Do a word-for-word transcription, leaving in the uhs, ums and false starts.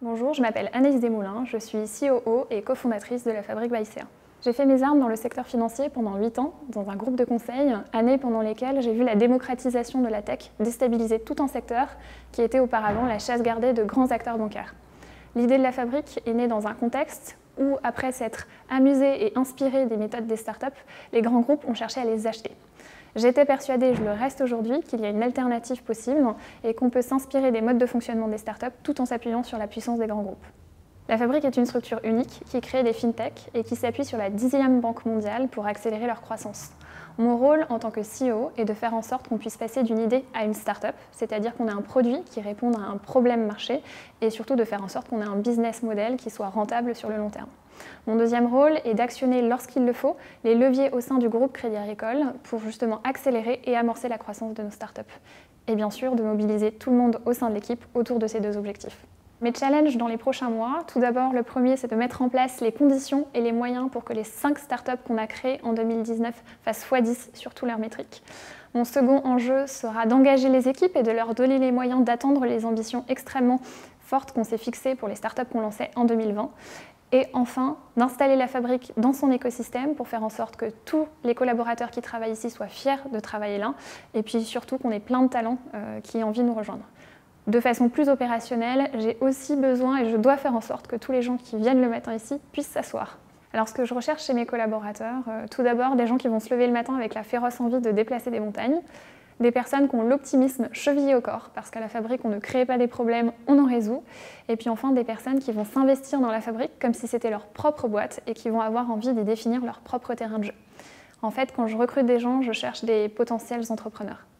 Bonjour, je m'appelle Anaïs Desmoulins, je suis C O O et cofondatrice de la Fabrique by C A. J'ai fait mes armes dans le secteur financier pendant huit ans, dans un groupe de conseil, années pendant lesquelles j'ai vu la démocratisation de la tech déstabiliser tout un secteur qui était auparavant la chasse gardée de grands acteurs bancaires. L'idée de la Fabrique est née dans un contexte où, après s'être amusés et inspirés des méthodes des startups, les grands groupes ont cherché à les acheter. J'étais persuadée, et je le reste aujourd'hui, qu'il y a une alternative possible et qu'on peut s'inspirer des modes de fonctionnement des startups tout en s'appuyant sur la puissance des grands groupes. La Fabrique est une structure unique qui crée des fintechs et qui s'appuie sur la dixième banque mondiale pour accélérer leur croissance. Mon rôle en tant que C E O est de faire en sorte qu'on puisse passer d'une idée à une startup, c'est-à-dire qu'on ait un produit qui réponde à un problème marché et surtout de faire en sorte qu'on ait un business model qui soit rentable sur le long terme. Mon deuxième rôle est d'actionner lorsqu'il le faut les leviers au sein du groupe Crédit Agricole pour justement accélérer et amorcer la croissance de nos startups. Et bien sûr de mobiliser tout le monde au sein de l'équipe autour de ces deux objectifs. Mes challenges dans les prochains mois, tout d'abord, le premier, c'est de mettre en place les conditions et les moyens pour que les cinq startups qu'on a créées en deux mille dix-neuf fassent fois dix sur tous leurs métriques. Mon second enjeu sera d'engager les équipes et de leur donner les moyens d'atteindre les ambitions extrêmement fortes qu'on s'est fixées pour les startups qu'on lançait en deux mille vingt. Et enfin, d'installer la Fabrique dans son écosystème pour faire en sorte que tous les collaborateurs qui travaillent ici soient fiers de travailler là, et puis surtout qu'on ait plein de talents euh, qui aient envie de nous rejoindre. De façon plus opérationnelle, j'ai aussi besoin et je dois faire en sorte que tous les gens qui viennent le matin ici puissent s'asseoir. Alors ce que je recherche chez mes collaborateurs, euh, tout d'abord des gens qui vont se lever le matin avec la féroce envie de déplacer des montagnes, des personnes qui ont l'optimisme chevillé au corps, parce qu'à la Fabrique on ne crée pas des problèmes, on en résout, et puis enfin des personnes qui vont s'investir dans la Fabrique comme si c'était leur propre boîte et qui vont avoir envie d'y définir leur propre terrain de jeu. En fait, quand je recrute des gens, je cherche des potentiels entrepreneurs.